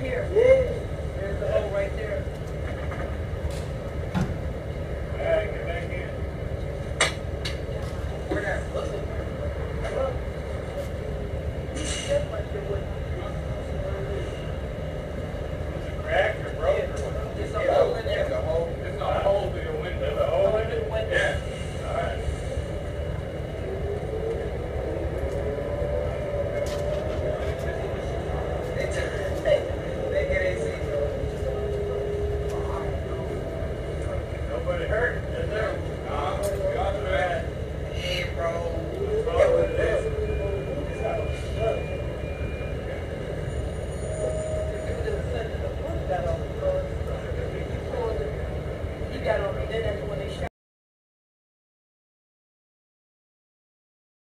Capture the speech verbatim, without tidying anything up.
here. Yeah. There's the hole right there. Alright, get back in. We're not looking. Look. Just like it would. Is it cracked or broke or what? There's a hole in there. There's a hole. There's no hole through your window. There's a hole in it? Yeah. Alright. Nobody hurt, is there? No. Got that. Yeah, bro. That's what it is. He got on, then that's